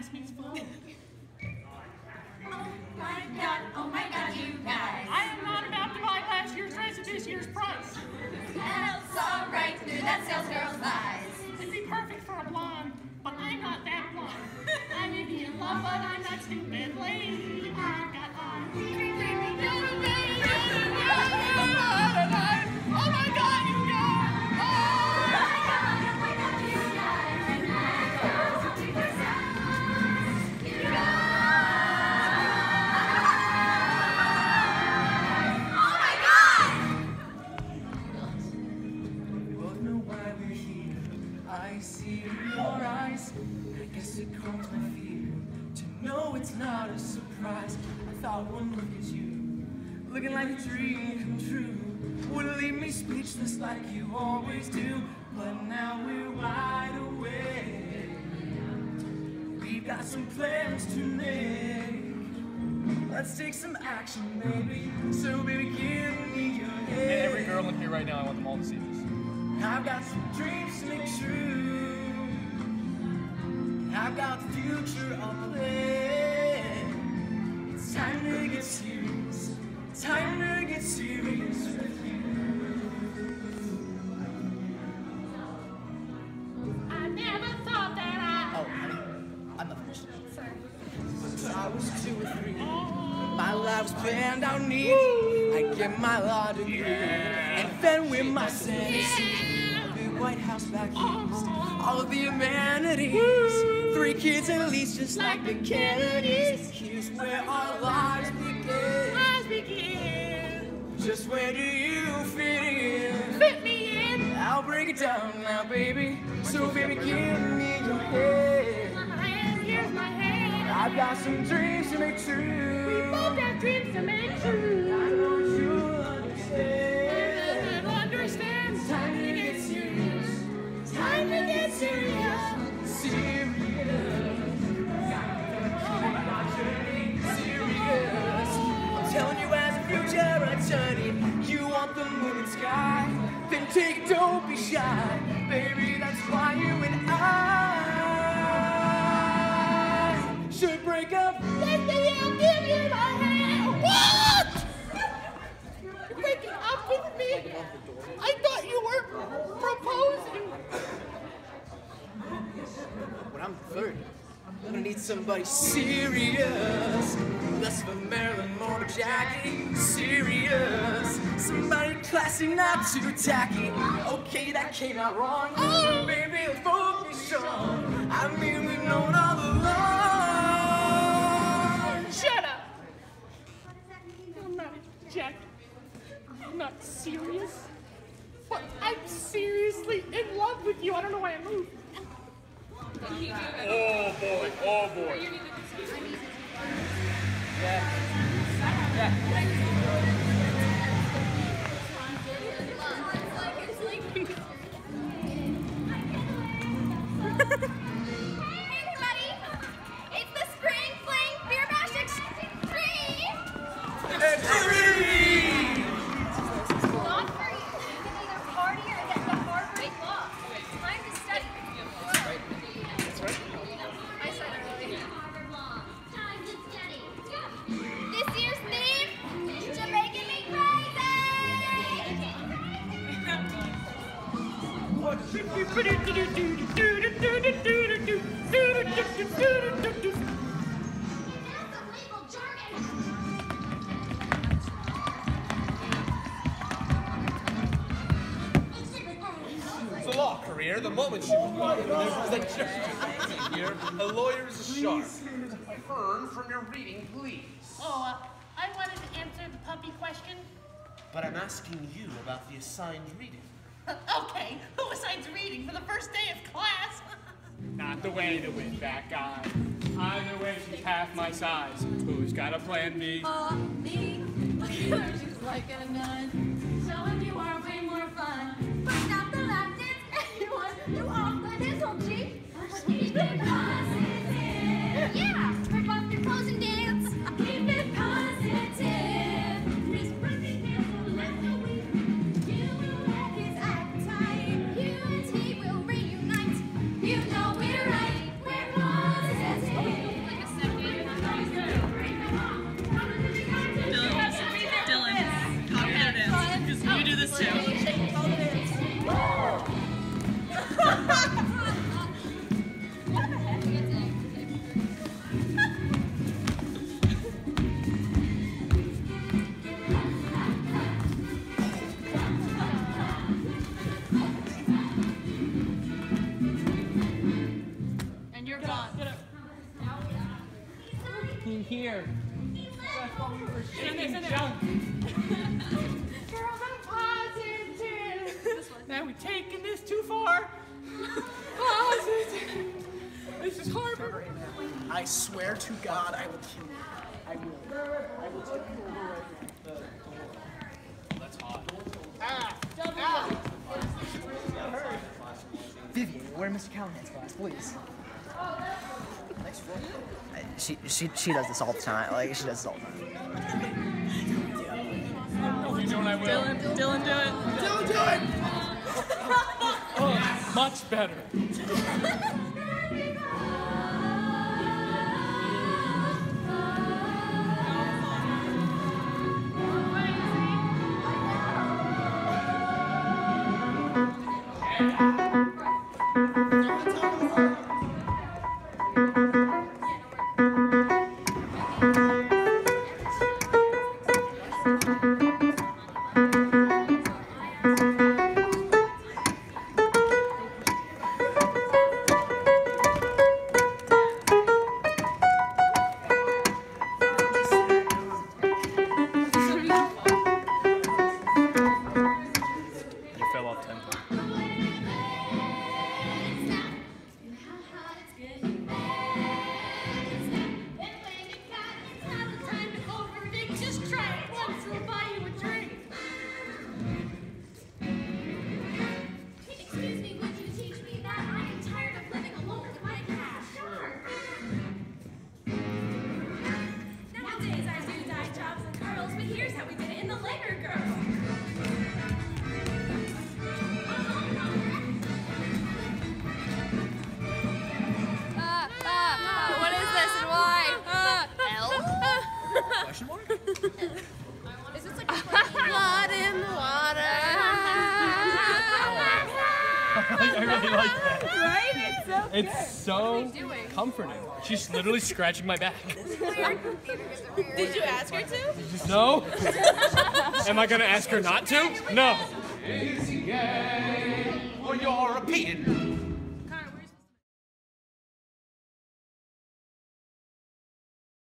classmates fall. Oh my God, you guys. I am not about to buy last year's dress at this year's price. Nell saw right through that salesgirl's lies. It'd be perfect for a blonde, but I'm not that blonde. I may be in love, but I'm not stupid. Lady, I've got eyes. Oh my God, you guys! Oh my God, you guys. And I go to your side. You guys. Oh my God! We both know why we're here. I see in your eyes. I guess it calms my fear to know it's not a surprise. I thought one look at you, looking like a dream come true, would leave me speechless like you always do. But now we're wide awake. We've got some plans to make. Let's take some action, baby. So baby, give me your hand. And every girl in here right now, I want them all to see this. I've got some dreams to make true. I've got the future I'll play. It's time to get serious. Time to get serious with you. I never thought that Oh, honey, I'm not finished. Sorry. When I was 2 or 3, my life was planned out neat. I get my law degree, and then with my sanity, a big White House back east, all of the amenities, 3 kids at least, just like the Kennedys. Here's where our lives begin. Just where do you fit in? fit me in. I'll break it down now, baby. So baby, give me your hand. Here's my hand. I've got some dreams to make true. We both have dreams to make true. I know you'll understand. Understand. Time to get serious. Time to get serious. Serious. I'm telling you as a future attorney, you want the moon and sky, then take it, don't be shy. Baby, that's why you and I should break up. Let me I'll give you my hand. What? You're breaking up with me? I thought you were proposing. When I'm 30, I'm gonna need somebody serious. Less of a Marilyn Monroe Jackie. Serious. Somebody classy, not too tacky. Okay, that came out wrong. Oh, baby, let's both be strong. I mean, we've known all along. Shut up. I'm not Jackie. I'm not serious. But I'm seriously in love with you. I don't know why I moved. Oh boy, oh boy. Hey everybody! It's the Spring Fling Beer Bash Extreme! Not for you. You can either party or get the Harvard law. It's time to study. That's right. I said it earlier. Harvard law. Time to study. This year's theme is Jamaican Me It's a law career. The moment she was born, there was a judge here. A lawyer is a shark. Affirm from your reading, please. Oh, I wanted to answer the puppy question. But I'm asking you about the assigned reading. Okay, who assigns reading for the first day of class? Not the way to win that guy. Either way, she's half my size. Who's got a plan B? Me. She's like a nun. So if you are way more fun. Bust out the lap dance, anyone. You off the whistle, G. Keep it positive. Yeah, rip off your clothes and dance. Keep it positive. This birthday dance will last a week. You will let his appetite. You and he will reunite. You know we're right. We're positive. here. That's what we were shaking Isn't it? junk. Girls, I'm positive. Now we're taking this too far. Positive. This is horrible. I swear to God, I will kill you. I will take you over right now. That's hot. Vivian, where Mr. Callahan's class, please. She does this all the time. Like, she does this all the time. If you don't, I will. Dylan, do it. Dylan, do it! Oh, much better. I really like that. Right? It's so good. It's so comforting. She's literally scratching my back. Did you ask her to? No? Am I gonna ask her not to? No. Is he gay? Or you're repeating